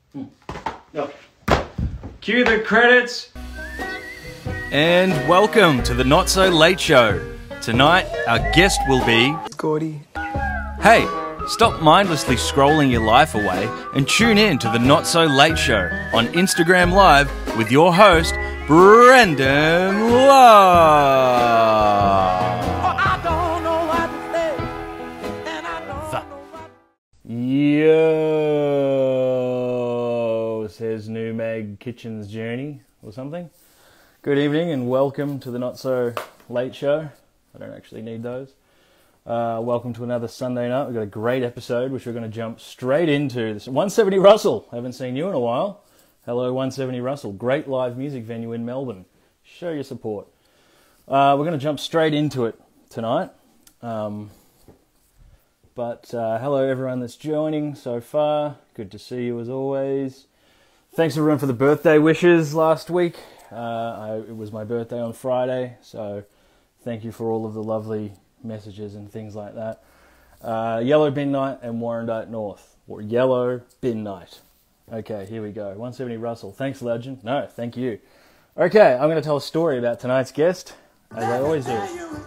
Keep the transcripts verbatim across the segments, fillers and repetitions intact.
No. Cue the credits. And welcome to the Not So Late Show. Tonight, our guest will be Gordi. Hey, stop mindlessly scrolling your life away and tune in to the Not So Late Show on Instagram Live with your host, Brendan Love. Yo, says New Mag Kitchen's Journey or something. Good evening and welcome to the Not So Late Show. I don't actually need those. Uh, welcome to another Sunday night. We've got a great episode which we're going to jump straight into. This one seventy Russell. I haven't seen you in a while. Hello, one seventy Russell. Great live music venue in Melbourne. Show your support. Uh, we're going to jump straight into it tonight. Um, but uh, hello everyone that's joining so far. Good to see you as always. Thanks everyone for the birthday wishes last week. Uh, I, it was my birthday on Friday, so thank you for all of the lovely messages and things like that. Uh, Yellow Bin Night and Warrandyte North. Or Yellow Bin Night. Okay, here we go. one seventy Russell. Thanks, legend. No, thank you. Okay, I'm going to tell a story about tonight's guest, as I always do.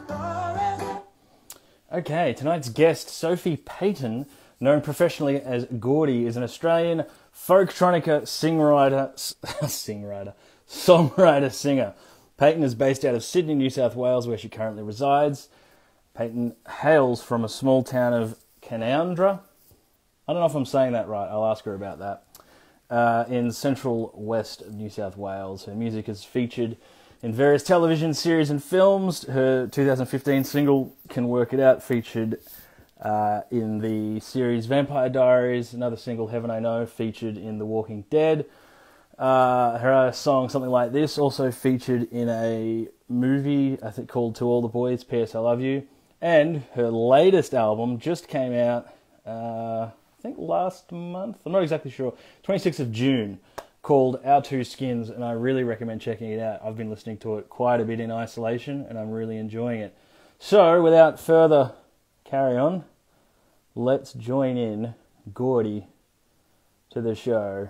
Okay, tonight's guest, Sophie Payton, known professionally as Gordi, is an Australian folktronica singwriter, singwriter, songwriter, singer. Payton is based out of Sydney, New South Wales, where she currently resides. Payton hails from a small town of Canowindra. I don't know if I'm saying that right. I'll ask her about that. Uh, in central west of New South Wales. Her music is featured in various television series and films. Her two thousand fifteen single, Can Work It Out, featured uh, in the series Vampire Diaries. Another single, Heaven I Know, featured in The Walking Dead. Uh, her song, Something Like This, also featured in a movie, I think, called To All the Boys, P S I Love You. And her latest album just came out, uh, I think last month, I'm not exactly sure, twenty-sixth of June, called Our Two Skins, and I really recommend checking it out. I've been listening to it quite a bit in isolation, and I'm really enjoying it. So, without further carry on, let's join in Gordi to the show.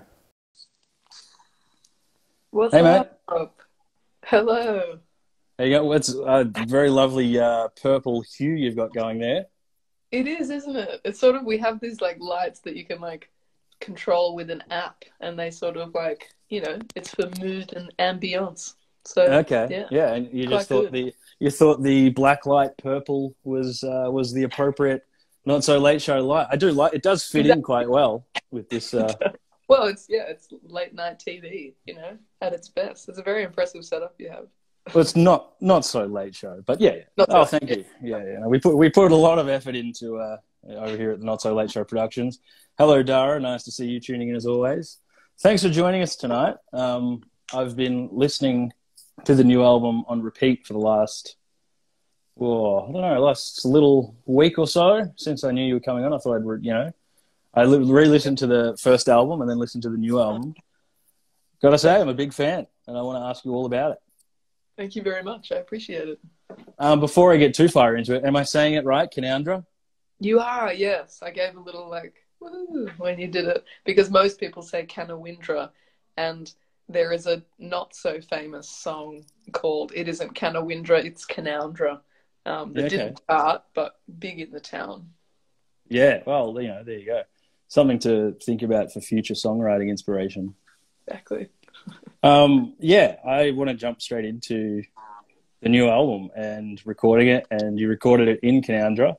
What's hey, up? Mate. Hello. There you go. It's a very lovely uh, purple hue you've got going there. It is, isn't it? It's sort of, we have these like lights that you can like control with an app, and they sort of like, you know, it's for mood and ambience. So okay, yeah, yeah, and you just quite thought good. the you thought the black light purple was uh, was the appropriate Not So Late Show light. I do like it. Does fit in quite well with this. Uh... Well, it's yeah, it's late night T V, you know, at its best. It's a very impressive setup you have. Well, it's not not so late show, but yeah. yeah. Not oh, so, thank yeah. you. Yeah, yeah. We put we put a lot of effort into uh, over here at the Not So Late Show Productions. Hello, Dara. Nice to see you tuning in as always. Thanks for joining us tonight. Um, I've been listening to the new album on repeat for the last, oh, I don't know, last little week or so since I knew you were coming on. I thought I'd, re- you know, I re-listened to the first album and then listened to the new album. Gotta say, I'm a big fan, and I want to ask you all about it. Thank you very much. I appreciate it. Um, before I get too far into it, am I saying it right, Canowindra? You are, yes. I gave a little like woo when you did it, because most people say Canowindra, and there is a not so famous song called It Isn't Canowindra, It's Canowindra, um, that Yeah, okay. didn't start, but big in the town. Yeah, well, you know, there you go. Something to think about for future songwriting inspiration. Exactly. Um, yeah, I want to jump straight into the new album and recording it, and you recorded it in Canowindra.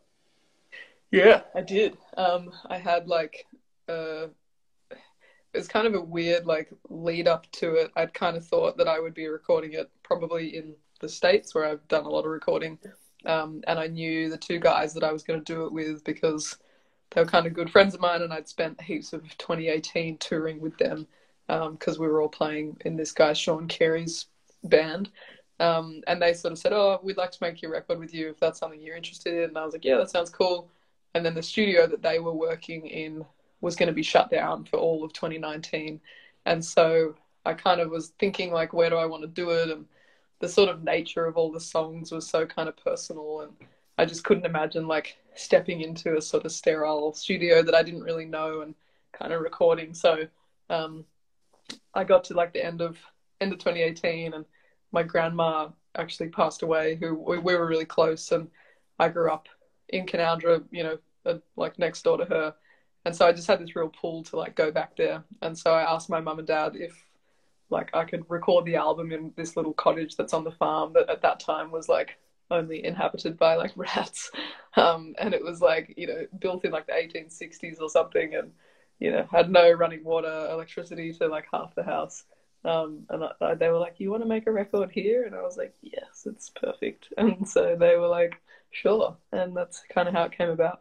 Yeah, I did. Um, I had like, uh, it was kind of a weird like lead up to it. I'd kind of thought that I would be recording it probably in the States, where I've done a lot of recording. Um, and I knew the two guys that I was going to do it with because they were kind of good friends of mine, and I'd spent heaps of twenty eighteen touring with them because um, we were all playing in this guy Sean Carey's band. Um, and they sort of said, oh, we'd like to make your record with you if that's something you're interested in. And I was like, yeah, that sounds cool. And then the studio that they were working in was going to be shut down for all of twenty nineteen. And so I kind of was thinking, like, where do I want to do it? And the sort of nature of all the songs was so kind of personal. And I just couldn't imagine, like, stepping into a sort of sterile studio that I didn't really know and kind of recording. So um, I got to like the end of end of twenty eighteen, and my grandma actually passed away, who we, we were really close, and I grew up in Canowindra, you know, uh, like next door to her. And so I just had this real pull to like go back there. And so I asked my mum and dad if like I could record the album in this little cottage that's on the farm that at that time was like only inhabited by like rats. Um, and it was like, you know, built in like the eighteen sixties or something, and, you know, had no running water, electricity to like half the house. Um, and I, they were like, you want to make a record here? And I was like, yes, it's perfect. And so they were like, sure. And that's kind of how it came about.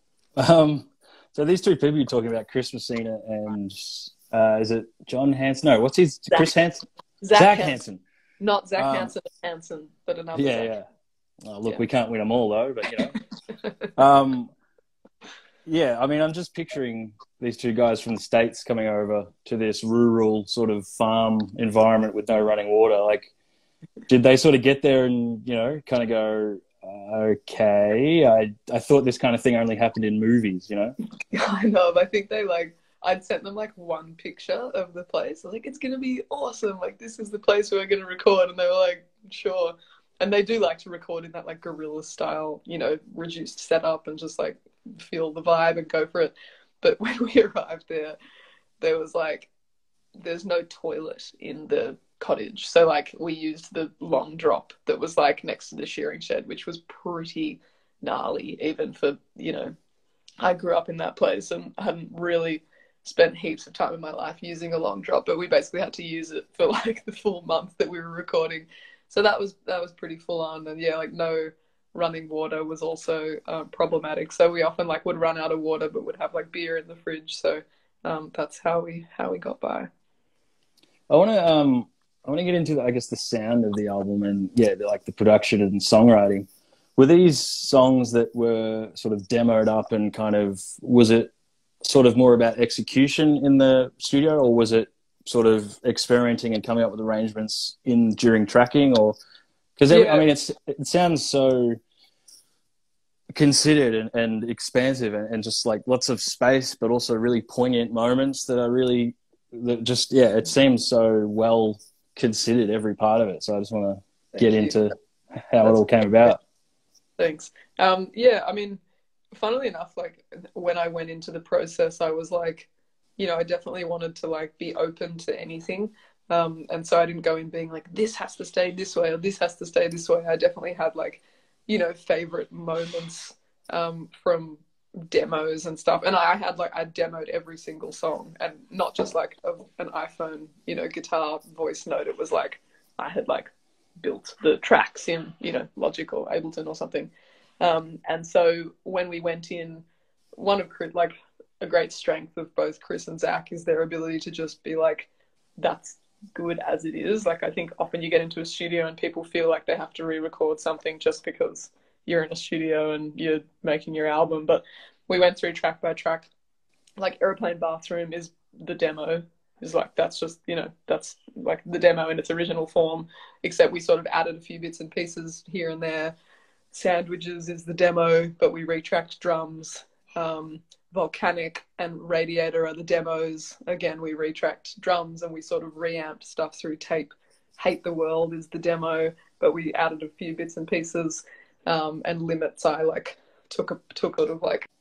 Um, so these two people you're talking about, Chris Messina and uh, is it John Hanson? No, what's his? Zach. Chris Hanson? Zach, Zach Hanson. Hanson. Not Zach um, Hanson Hanson, but another Yeah, Zach. yeah. Oh, look, Yeah. we can't win them all though, but you know. um, yeah, I mean, I'm just picturing these two guys from the States coming over to this rural sort of farm environment with no running water. Like, did they sort of get there and, you know, kind of go, okay, I I thought this kind of thing only happened in movies, you know? Kind of. I think they like, I'd sent them like one picture of the place. I was like, it's going to be awesome. Like, this is the place we're going to record. And they were like, sure. And they do like to record in that like guerrilla style, you know, reduced setup and just like feel the vibe and go for it. But when we arrived there, there was like, there's no toilet in the cottage. So like we used the long drop that was like next to the shearing shed, which was pretty gnarly even for, you know, I grew up in that place and hadn't really spent heaps of time in my life using a long drop, but we basically had to use it for like the full month that we were recording. So that was that was pretty full on. And yeah, like no running water was also um, problematic. So we often like would run out of water, but would have like beer in the fridge. So um, that's how we how we got by. I want to um I want to get into the, I guess the sound of the album and yeah, the, like the production and songwriting. Were these songs that were sort of demoed up and kind of, was it sort of more about execution in the studio, or was it sort of experimenting and coming up with arrangements in during tracking? Or because yeah. I mean, it's it sounds so considered and, and expansive and, and just like lots of space, but also really poignant moments that are really that just yeah, it seems so well considered, every part of it. So I just want to get you. into how That's it all came about. Thanks. Um, yeah, I mean, funnily enough, like when I went into the process, I was like, you know, I definitely wanted to like be open to anything. Um, and so I didn't go in being like, this has to stay this way or this has to stay this way. I definitely had like, you know, favorite moments um, from demos and stuff. And I had like, I demoed every single song, and not just like a, an iPhone, you know, guitar voice note. It was like, I had like built the tracks in, you know, Logic or Ableton or something. Um, and so when we went in, one of like a great strength of both Chris and Zach is their ability to just be like, that's good as it is. Like, I think often you get into a studio and people feel like they have to re-record something just because you're in a studio and you're making your album. But we went through track by track. Like Airplane Bathroom is the demo. Is like, that's just, you know, that's like the demo in its original form, except we sort of added a few bits and pieces here and there. Sandwiches is the demo, but we retracked drums. Um, Volcanic and Radiator are the demos. Again, we retracked drums and we sort of reamped stuff through tape. Hate the World is the demo, but we added a few bits and pieces. Um, and Limits, I like took a took sort of like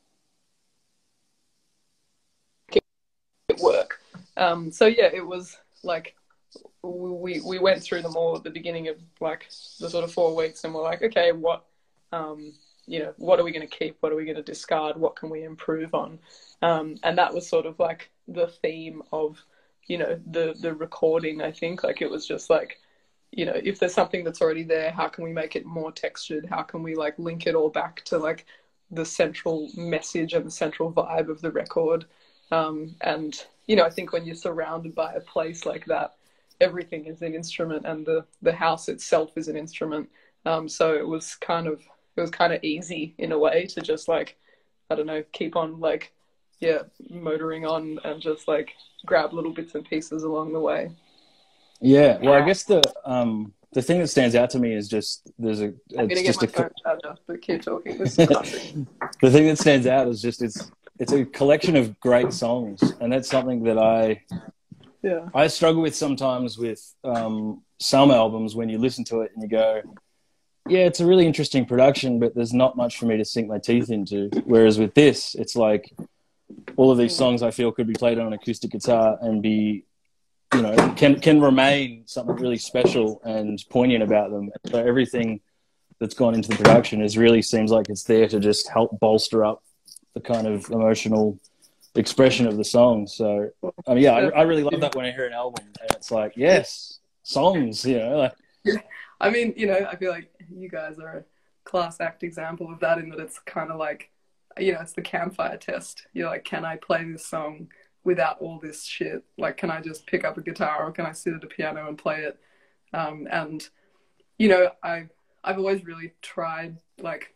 work. Um, so yeah, it was like we we went through them all at the beginning of like the sort of four weeks, and we're like, okay, what um, you know, what are we going to keep? What are we going to discard? What can we improve on? Um, and that was sort of like the theme of, you know, the the recording. I think like it was just like, you know, if there's something that's already there, how can we make it more textured? How can we like link it all back to like the central message and the central vibe of the record? Um, and, you know, I think when you're surrounded by a place like that, everything is an instrument, and the, the house itself is an instrument. Um, so it was kind of, it was kind of easy in a way to just like, I don't know, keep on like, yeah, motoring on and just like grab little bits and pieces along the way. Yeah, well, I guess the um, the thing that stands out to me is just there's a. I'm gonna it's get just my a, phone charger, but keep talking. This is classic. The thing that stands out is just it's it's a collection of great songs, and that's something that I Yeah. I struggle with sometimes with um, some albums when you listen to it and you go, yeah, it's a really interesting production, but there's not much for me to sink my teeth into. Whereas with this, it's like all of these songs I feel could be played on an acoustic guitar and be, you know, can can remain something really special and poignant about them. So everything that's gone into the production is really seems like it's there to just help bolster up the kind of emotional expression of the song. So, I mean, yeah, I, I really love that when I hear an album and it's like, yes, songs, you know, like. Yeah. I mean, you know, I feel like you guys are a class act example of that in that it's kind of like, you know, it's the campfire test. You're like, can I play this song without all this shit? Like, can I just pick up a guitar or can I sit at a piano and play it? Um, and, you know, I, I've always really tried, like,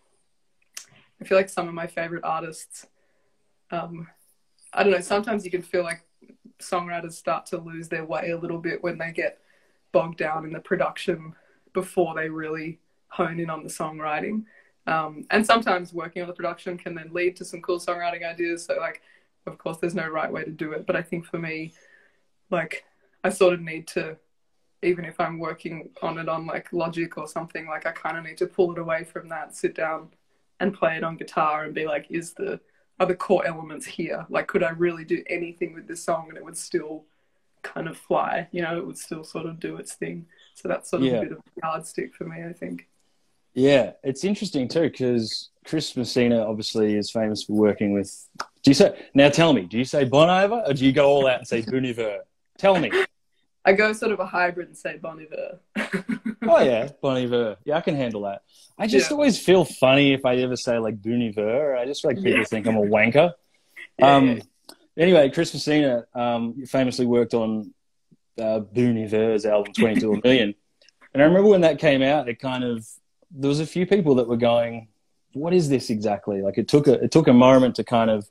I feel like some of my favorite artists, um, I don't know, sometimes you can feel like songwriters start to lose their way a little bit when they get bogged down in the production before they really hone in on the songwriting. Um, and sometimes working on the production can then lead to some cool songwriting ideas. So, like, of course, there's no right way to do it. But I think for me, like, I sort of need to, even if I'm working on it on, like, Logic or something, like, I kind of need to pull it away from that, sit down and play it on guitar and be like, is the, are the core elements here? Like, could I really do anything with this song and it would still kind of fly, you know, it would still sort of do its thing. So that's sort of Yeah. a bit of a yardstick for me, I think. Yeah, it's interesting too because Chris Messina obviously is famous for working with. Do you say now? Tell me, do you say Bon Iver or do you go all out and say Bon Iver? Tell me. I go sort of a hybrid and say Bon Iver. Oh yeah, Bon Iver. Yeah, I can handle that. I just Yeah. always feel funny if I ever say like Bon Iver. I just feel like people Yeah. think I'm a wanker. Yeah, um. yeah. Anyway, Chris Messina um, famously worked on uh, Bon Iver's album twenty-two a Million, and I remember when that came out, it kind of there was a few people that were going, "What is this exactly?" Like it took a it took a moment to kind of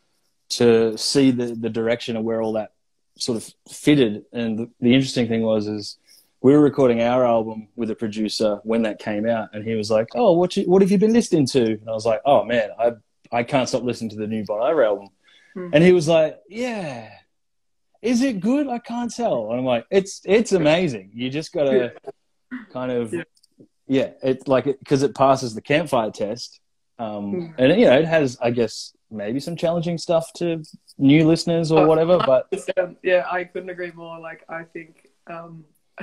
to see the the direction of where all that sort of fitted. And the, the interesting thing was is we were recording our album with a producer when that came out, and he was like, "Oh, what you, what have you been listening to?" And I was like, "Oh man, I I can't stop listening to the new Bon Iver album." Hmm. And he was like, "Yeah, is it good? I can't tell." And I'm like, "It's it's amazing. You just gotta kind of Yeah. yeah, it's like it because it passes the campfire test, um, Hmm. and you know it has, I guess, maybe some challenging stuff to new listeners or Oh, whatever. But yeah, I couldn't agree more. Like, I think um,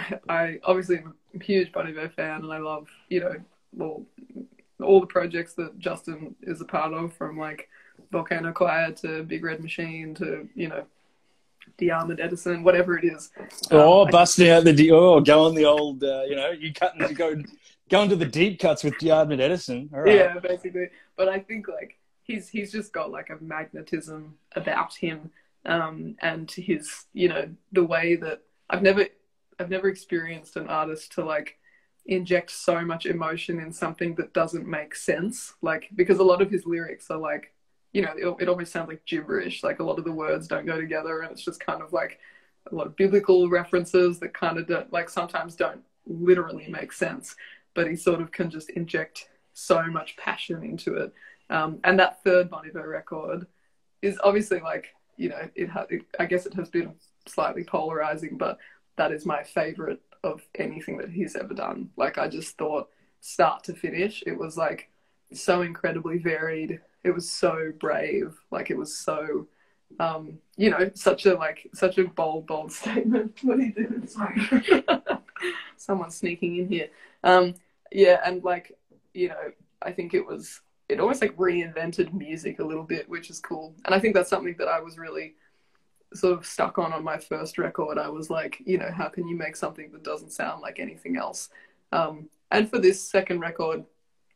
I obviously am a huge Bon Iver fan, and I love, you know, well, all the projects that Justin is a part of, from like Volcano Choir to Big Red Machine to, you know, The Armored Edison, whatever it is. Um, oh, I- busting out the oh, go on the old, uh, you know, you cut you go go into the deep cuts with Diardman Edison. All right. Yeah, basically. But I think like he's he's just got like a magnetism about him, um, and his, you know, the way that I've never I've never experienced an artist to like inject so much emotion in something that doesn't make sense. Like, because a lot of his lyrics are like, you know, it, it almost sounds like gibberish. Like a lot of the words don't go together, and it's just kind of like a lot of biblical references that kind of don't, like, sometimes don't literally make sense. But he sort of can just inject so much passion into it. Um, and that third Bon Iver record is obviously like, you know, it, ha- it I guess it has been slightly polarizing, but that is my favorite of anything that he's ever done. Like, I just thought start to finish, it was like so incredibly varied. It was so brave. Like, it was so, um, you know, such a, like, such a bold, bold statement. What he did, sorry. Someone's sneaking in here. Um, yeah, and like, you know, I think it was, it almost like reinvented music a little bit, which is cool. And I think that's something that I was really sort of stuck on on my first record. I was like, you know, how can you make something that doesn't sound like anything else? Um, and for this second record,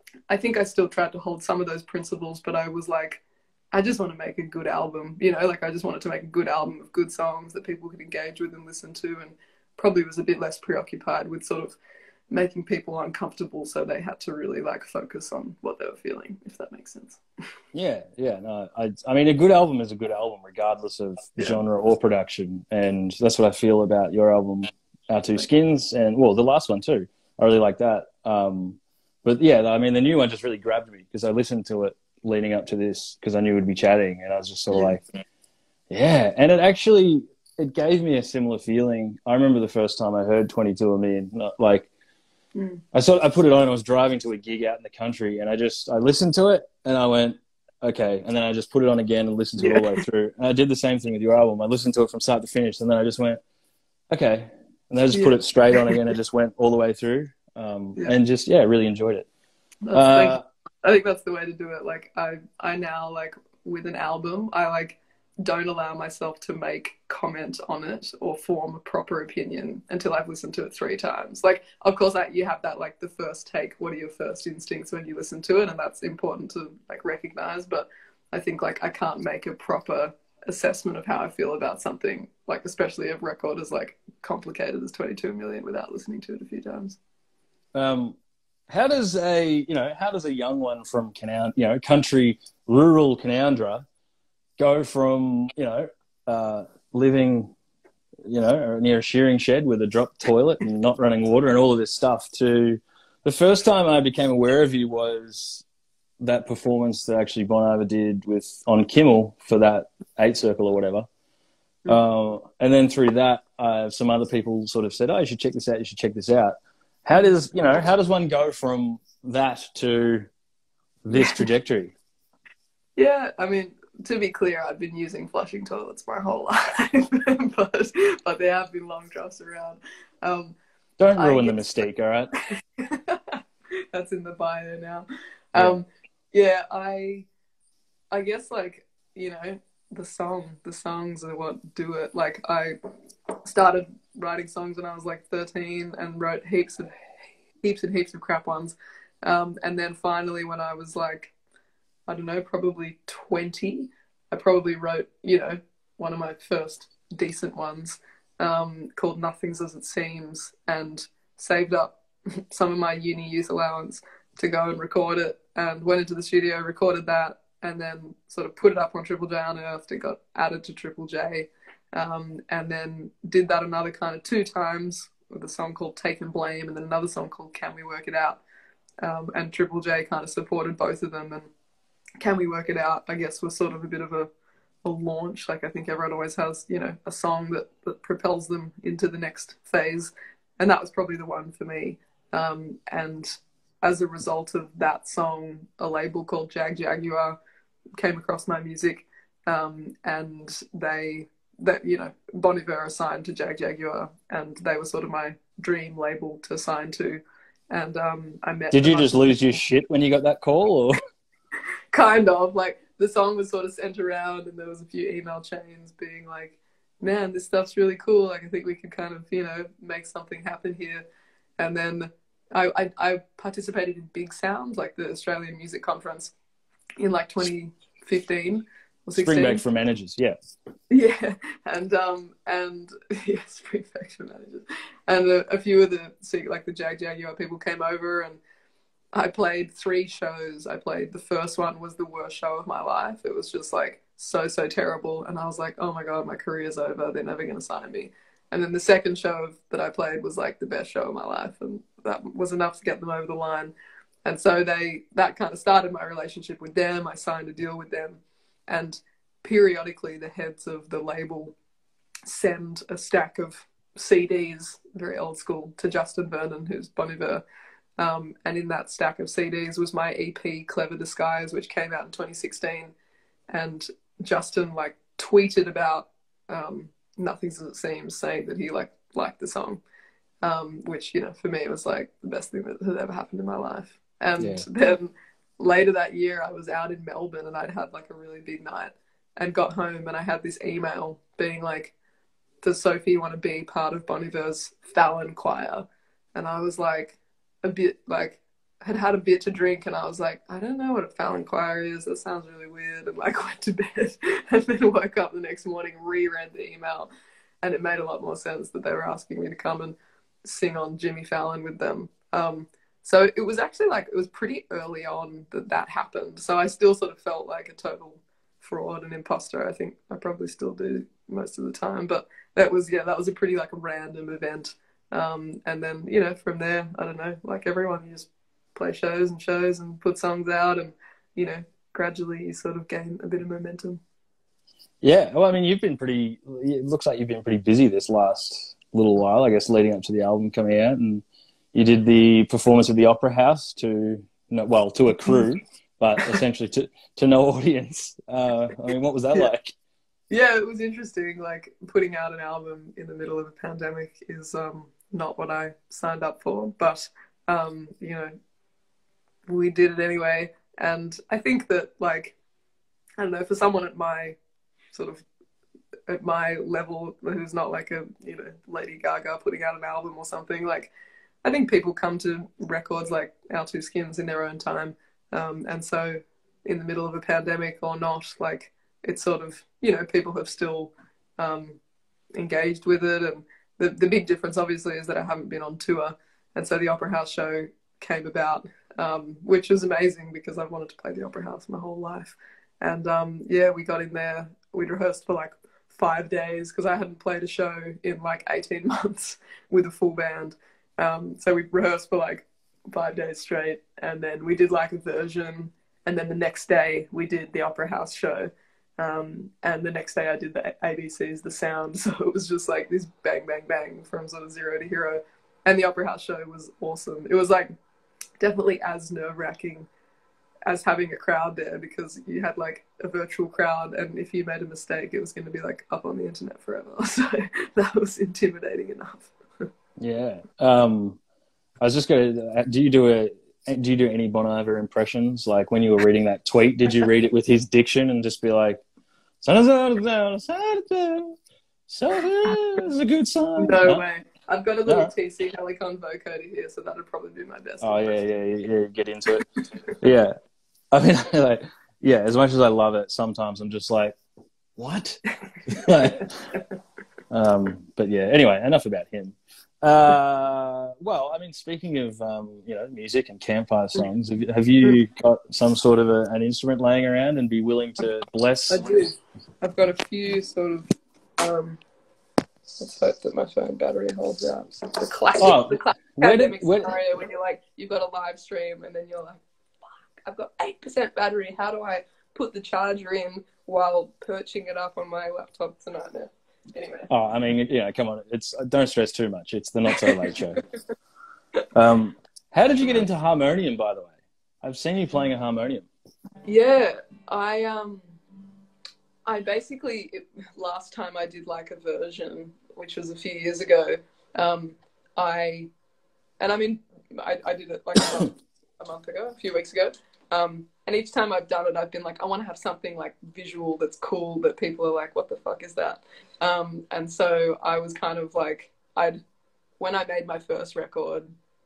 I think I still tried to hold some of those principles, but I was like, I just want to make a good album, you know, like I just wanted to make a good album of good songs that people could engage with and listen to, and probably was a bit less preoccupied with sort of making people uncomfortable, so they had to really like focus on what they were feeling, if that makes sense. Yeah, yeah, no, I, I mean, a good album is a good album, regardless of Yeah. genre or production, and that's what I feel about your album, Our Two Skins, and well, the last one too. I really like that. Um, but yeah, I mean, the new one just really grabbed me because I listened to it leading up to this because I knew we'd be chatting, and I was just sort of Yeah. like, yeah, and it actually, it gave me a similar feeling. I remember the first time I heard twenty-two of Me, and not, like Mm. I saw I put it on. I was driving to a gig out in the country, and I just I listened to it, and I went, okay, and then I just put it on again and listened to it all the way through. And I did the same thing with your album. I listened to it from start to finish, and then I just went, okay, and then I just Yeah. put it straight on again and just went all the way through, um, Yeah. and just yeah, really enjoyed it. That's Uh, like, I think that's the way to do it. Like I, I now like with an album, I like don't allow myself to make comment on it or form a proper opinion until I've listened to it three times. Like, of course, I, you have that like the first take. What are your first instincts when you listen to it, and that's important to like recognize. But I think like I can't make a proper assessment of how I feel about something, like especially a record as like complicated as twenty-two million without listening to it a few times. um, how does a you know how does a young one from Canowindra, you know, country rural Canowindra, go from you know uh, living you know near a shearing shed with a drop toilet and not running water and all of this stuff to the first time I became aware of you was that performance that actually Bon Iver did with on Kimmel for that eight circle or whatever. Mm. Uh, and then through that, uh, some other people sort of said, "Oh, you should check this out. You should check this out." How does you know? How does one go from that to this trajectory? Yeah, I mean, to be clear, I've been using flushing toilets my whole life, but but there have been long drops around. Um, Don't I ruin the guess- mystique, all right? That's in the bio now. Um, yeah, I, I guess like you know the song, the songs are what do it. Like I started writing songs when I was like thirteen and wrote heaps of heaps and heaps of crap ones, um, and then finally when I was like, I don't know, probably twenty, I probably wrote you know one of my first decent ones, um, called Nothing's As It Seems, and saved up some of my uni youth allowance to go and record it, and went into the studio, recorded that, and then sort of put it up on Triple J Unearthed. It got added to Triple J, um, and then did that another kind of two times with a song called Taking Blame, and then another song called Can We Work It Out, um, and Triple J kind of supported both of them, and Can We Work It Out, I guess, was sort of a bit of a, a launch. Like I think everyone always has, you know, a song that, that propels them into the next phase, and that was probably the one for me. Um, and as a result of that song, a label called Jag Jaguar came across my music, um, and they, that you know, Bon Iver assigned to Jag Jaguar, and they were sort of my dream label to sign to. And um, I met. Did you just lose your shit when you got that call, or? Kind of like the song was sort of sent around, and there was a few email chains being like, "Man, this stuff's really cool. Like, I think we could kind of, you know, make something happen here." And then I, I, I participated in Big Sound, like the Australian Music Conference, in like twenty fifteen or sixteen. Spring Break for Managers, yeah. Yeah, and um and yeah, Spring Break for Managers, and a, a few of the like the Jag Jaguar people came over, and I played three shows. I played the first one was the worst show of my life. It was just like so so terrible, and I was like, oh my god, my career's over. They're never going to sign me. And then the second show that I played was like the best show of my life, and that was enough to get them over the line. And so they that kind of started my relationship with them. I signed a deal with them, and periodically the heads of the label send a stack of C Ds, very old school, to Justin Vernon, who's Bon Iver. Um, and in that stack of C Ds was my E P Clever Disguise, which came out in twenty sixteen. And Justin like tweeted about um, Nothing's As It Seems, saying that he like liked the song, um, which, you know, for me, it was like the best thing that had ever happened in my life. And Yeah. then later that year, I was out in Melbourne, and I'd had like a really big night, and got home, and I had this email being like, does Sophie want to be part of Bon Iver's Fallon choir? And I was like, a bit like, had had a bit to drink, and I was like, I don't know what a Fallon choir is. That sounds really weird. And like went to bed, and then woke up the next morning, reread the email, and it made a lot more sense that they were asking me to come and sing on Jimmy Fallon with them. Um, so it was actually like, it was pretty early on that that happened. So I still sort of felt like a total fraud and imposter. I think I probably still do most of the time, but that was, yeah, that was a pretty like a random event. Um, and then, you know, from there, I don't know, like everyone, you just play shows and shows and put songs out, and, you know, gradually you sort of gain a bit of momentum. Yeah, well, I mean, you've been pretty. It looks like you've been pretty busy this last little while, I guess, leading up to the album coming out, and you did the performance of the Opera House to, no, well, to a crew, but essentially to to no audience. Uh, I mean, what was that Yeah. like? Yeah, it was interesting. Like putting out an album in the middle of a pandemic is um, not what I signed up for, but um, you know, we did it anyway. And I think that, like, I don't know, for someone at my sort of at my level who's not like a, you know, Lady Gaga putting out an album or something, like I think people come to records like Our Two Skins in their own time. Um, and so in the middle of a pandemic or not, like it's sort of, you know, people have still um, engaged with it. And the, the big difference obviously is that I haven't been on tour. And so the Opera House show came about, um, which was amazing because I've wanted to play the Opera House my whole life. And um, yeah, we got in there, we'd rehearsed for like five days because I hadn't played a show in like eighteen months with a full band. Um, so we rehearsed for like five days straight, and then we did like a version, and then the next day we did the Opera House show, um, and the next day I did the A B Cs, the sound. So it was just like this bang, bang, bang from sort of zero to hero. And the Opera House show was awesome. It was like definitely as nerve-wracking as having a crowd there because you had like a virtual crowd, and if you made a mistake it was going to be like up on the internet forever. So that was intimidating enough. Yeah. Um, I was just going to, do you do a, do you do any Bon Iver impressions? Like when you were reading that tweet, did you read it with his diction and just be like, it's a good sign? No, no way. I've got a little no. T C Helicon vocoder here, so that'd probably be my best. Oh yeah, yeah, yeah, yeah, get into it. Yeah. I mean, like, yeah, as much as I love it, sometimes I'm just like, what? like, um, but yeah, anyway, enough about him. Uh, well, I mean, speaking of, um, you know, music and campfire songs, have, have you got some sort of a, an instrument laying around and be willing to bless? I do. I've got a few sort of, um, let's hope that my phone battery holds out. The classic, Oh, the classic where did- pandemic where- scenario when you're like, you've got a live stream and then you're like, I've got eight percent battery. How do I put the charger in while perching it up on my laptop? It's a nightmare. Anyway. Oh, I mean, yeah, come on. It's don't stress too much. It's the Not So Late Show. Um, how did you get into harmonium, by the way? I've seen you playing a harmonium. Yeah, I um, I basically it, last time I did like a version, which was a few years ago. Um, I and I mean, I, I did it like a month, a month ago, a few weeks ago. Um, and each time I've done it, I've been like, I want to have something like visual that's cool that people are like, what the fuck is that? Um, and so I was kind of like, I'd, when I made my first record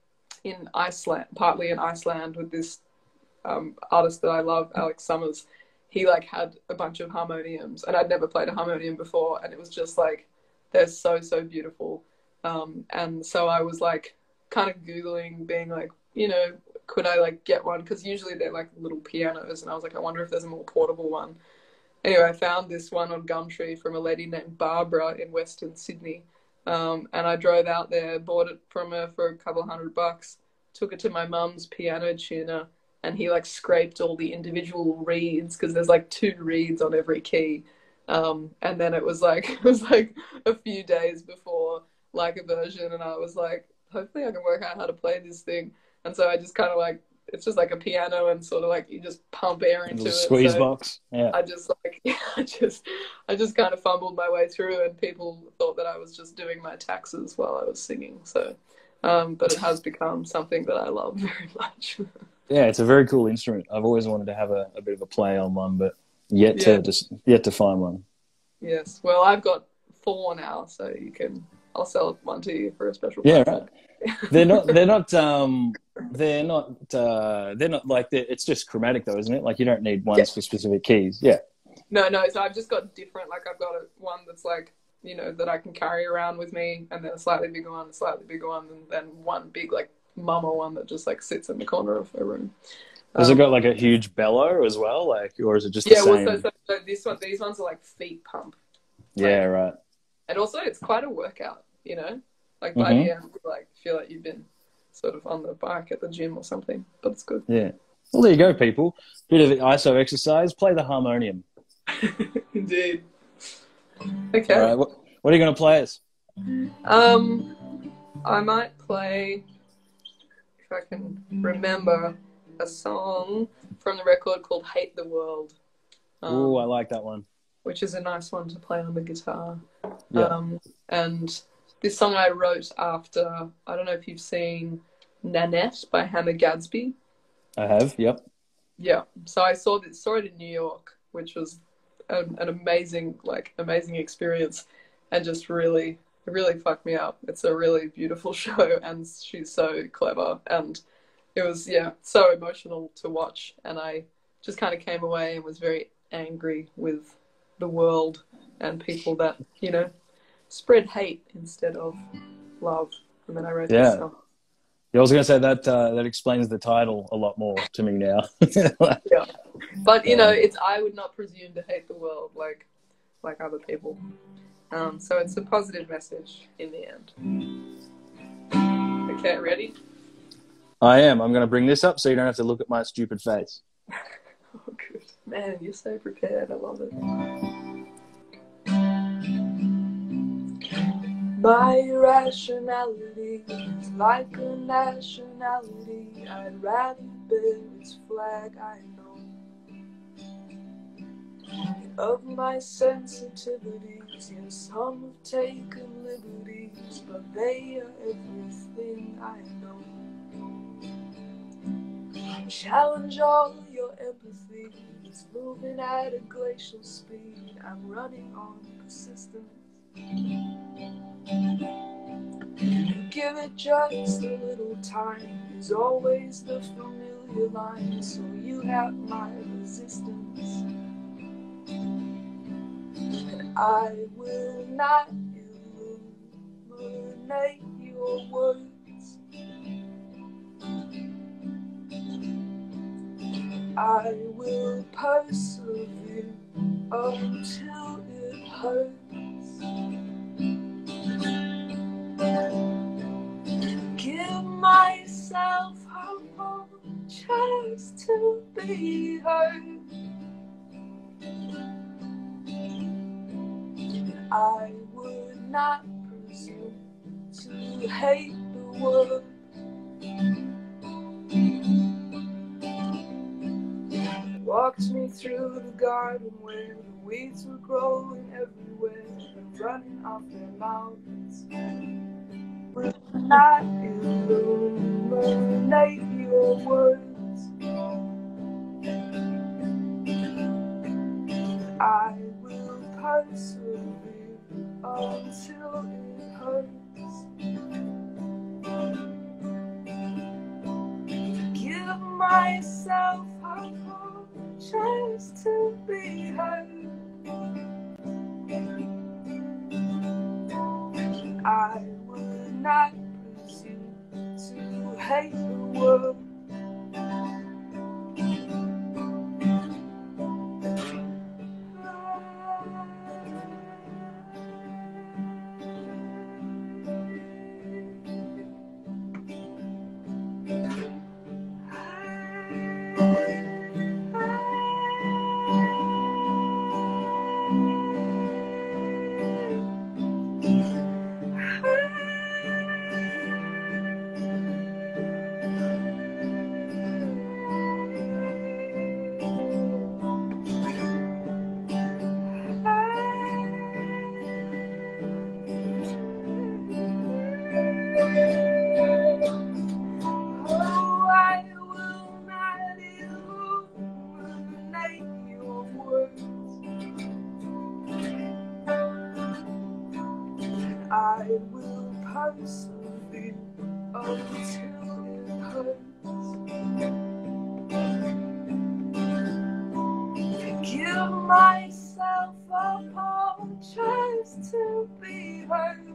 in Iceland, partly in Iceland with this um, artist that I love, Alex Summers, he like had a bunch of harmoniums and I'd never played a harmonium before. And it was just like, they're so, so beautiful. Um, and so I was like kind of Googling being like, you know, could I like get one? Because usually they're like little pianos, and I was like, I wonder if there's a more portable one. Anyway, I found this one on Gumtree from a lady named Barbara in Western Sydney, um, and I drove out there, bought it from her for a couple hundred bucks, took it to my mum's piano tuner, and he like scraped all the individual reeds because there's like two reeds on every key, um, and then it was like it was like a few days before like a version, and I was like, hopefully I can work out how to play this thing. And so I just kind of like, it's just like a piano and sort of like you just pump air into it. Squeeze so box. Yeah. I just like, I just, I just kind of fumbled my way through, and people thought that I was just doing my taxes while I was singing. So, um, but it has become something that I love very much. Yeah, it's a very cool instrument. I've always wanted to have a, a bit of a play on one, but yet Yeah. to just yet to find one. Yes. Well, I've got four now, so you can, I'll sell one to you for a special Yeah, price. right. They're not. They're not. Um, they're not. Uh, they're not like. They're, it's just chromatic, though, isn't it? Like you don't need ones Yeah. for specific keys. Yeah. No, no. So I've just got different. Like I've got a, one that's like, you know, that I can carry around with me, and then a slightly bigger one, a slightly bigger one, and then one big like mama one that just like sits in the corner of a room. Has um, it got like a huge bellow as well? Like, or is it just Yeah. the Well, same? so, so, so this one, these ones are like feet pump, Yeah. Right. and also it's quite a workout. You know, like by Mhm. the end, you like feel like you've been sort of on the bike at the gym or something, but it's good. Yeah. Well, there you go, people. Bit of I S O exercise. Play the harmonium. Indeed. Okay. All right. What, what are you going to play us? Um, I might play, if I can remember, a song from the record called "Hate the World." Um, Ooh, I like that one. Which is a nice one to play on the guitar. Yeah. Um, and this song I wrote after, I don't know if you've seen Nanette by Hannah Gadsby. I have, yep. Yeah. So I saw this, saw it in New York, which was an, an amazing, like, amazing experience, and just really, it really fucked me up. It's a really beautiful show, and she's so clever, and it was, yeah, so emotional to watch, and I just kind of came away and was very angry with the world and people that, you know, spread hate instead of love. And then I wrote Yeah. this song. Yeah, I was going to say that uh, that explains the title a lot more to me now. Yeah. But, you know, Um, it's, I would not presume to hate the world like like other people. Um, so it's a positive message in the end. Okay, ready? I am. I'm going to bring this up so you don't have to look at my stupid face. Oh, good. Man, you're so prepared. I love it. My irrationality is like a nationality. I'd rather bear its flag, I know. Of my sensitivities, yes, some have taken liberties, but they are everything I know. Challenge all your empathy, it's moving at a glacial speed. I'm running on persistence. Give it just a little time is always the familiar line, so you have my resistance. And I will not illuminate your words. I will persevere until it hurts. Give myself a chance to be heard. I would not presume to hate the world. Walked me through the garden where the weeds were growing everywhere and running off their mountains. Will not illuminate your words. I will persevere until it hurts. Give myself a chance to be heard. I would not presume to hate the world. I will persevere until it hurts. Give myself a chance to be heard.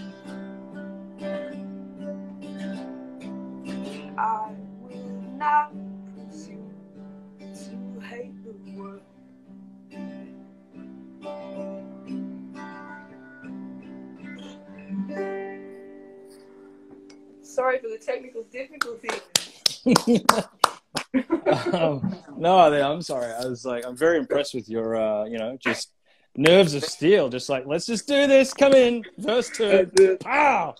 I will not presume to hate the world. Sorry for the technical difficulties. um, no, I'm sorry. I was like, I'm very impressed with your, uh, you know, just nerves of steel, just like, let's just do this. Come in, verse two. Pow!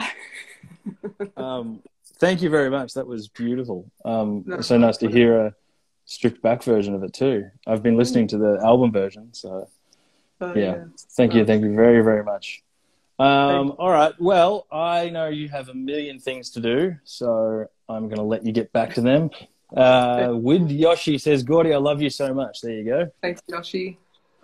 um, thank you very much. That was beautiful. Um, No, it's so nice to hear a stripped back version of it too. I've been listening to the album version, so Oh, yeah. yeah. Thank you, Nice. thank you very, very much. Um, Thank all right. Well, I know you have a million things to do, so I'm going to let you get back to them. Uh, With Yoshi says, Gordi, I love you so much. There you go. Thanks, Yoshi.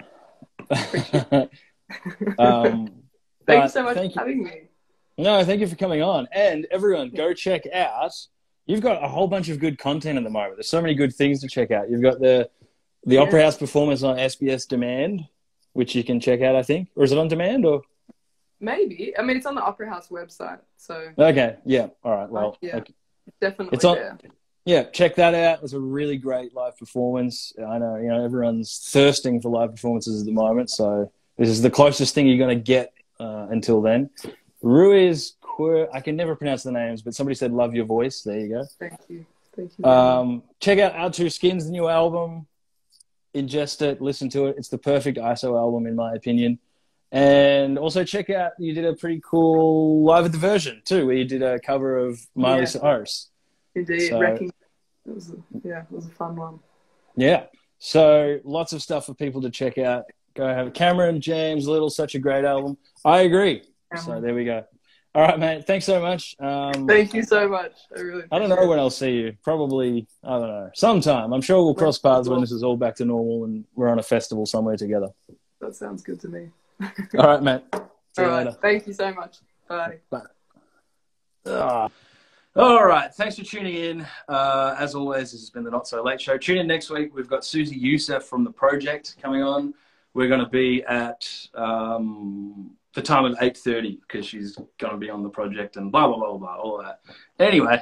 um, Thank you but so much thank for you. having me. No, thank you for coming on. And everyone, go check out. You've got a whole bunch of good content at the moment. There's so many good things to check out. You've got the the Yeah. Opera House performance on S B S Demand, which you can check out, I think. Or is it on demand? Or Maybe. I mean, it's on the Opera House website, so okay, yeah. All right. Well, yeah, okay. it's definitely It's on- there. Yeah, check that out. It's a really great live performance. I know, you know, everyone's thirsting for live performances at the moment, so this is the closest thing you're going to get uh, until then. Ruiz, Quir- I can never pronounce the names, but somebody said love your voice. There you go. Thank you. Thank you. Um, check out Our Two Skins, the new album. Ingest it, listen to it. It's the perfect I S O album, in my opinion. And also check out, you did a pretty cool Live at the Version, too, where you did a cover of Miley Yeah. Cyrus. Indeed, so- wrecking. It was a, yeah, it was a fun one. Yeah. So lots of stuff for people to check out. Go have Cameron, James Little, such a great album. I agree. So Cameron. there we go. All right, mate. Thanks so much. Um, Thank you so much. I really. I don't know appreciate when I'll see you. Probably, I don't know, sometime. I'm sure we'll cross paths when this is all back to normal and we're on a festival somewhere together. it. That sounds good to me. All right, mate. See All you right. later. Thank you so much. Bye. Bye. Ah. All right. Thanks for tuning in. Uh, as always, this has been the Not So Late Show. Tune in next week. We've got Susie Youssef from The Project coming on. We're going to be at um, the time of eight thirty because she's going to be on The Project and blah, blah, blah, blah, all of that. Anyway,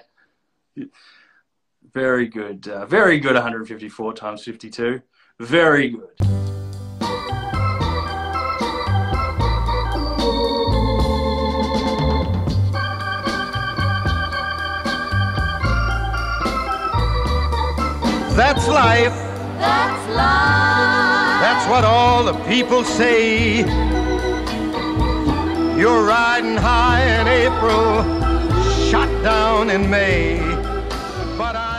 very good. Uh, very good one hundred fifty-four times fifty-two. Very good. That's life. That's life. That's what all the people say. You're riding high in April, shot down in May. But I